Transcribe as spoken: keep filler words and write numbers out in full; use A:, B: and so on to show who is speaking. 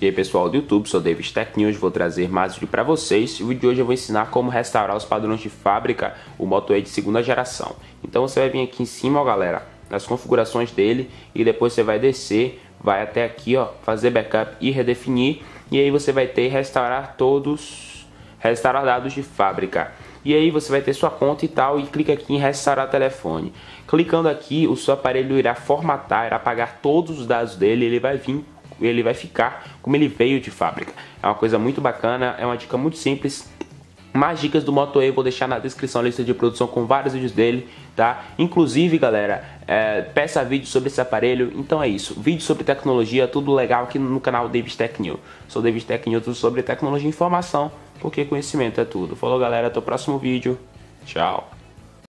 A: aí pessoal do YouTube, sou David Tech News, vou trazer mais vídeo para vocês. O vídeo de hoje eu vou ensinar como restaurar os padrões de fábrica, o Moto E de segunda geração. Então você vai vir aqui em cima, ó galera, nas configurações dele, e depois você vai descer, vai até aqui, ó, fazer backup e redefinir, e aí você vai ter restaurar todos, restaurar dados de fábrica. E aí você vai ter sua conta e tal, e clica aqui em restaurar telefone. Clicando aqui, o seu aparelho irá formatar, irá apagar todos os dados dele, ele vai vir, ele vai ficar como ele veio de fábrica. É uma coisa muito bacana, é uma dica muito simples. Mais dicas do Moto E eu vou deixar na descrição, a lista de produção com vários vídeos dele, tá? Inclusive, galera, é, peça vídeo sobre esse aparelho. Então é isso, vídeo sobre tecnologia, tudo legal aqui no canal David Tech News. Sou David Tech News, tudo sobre tecnologia e informação, porque conhecimento é tudo. Falou galera, até o próximo vídeo, tchau!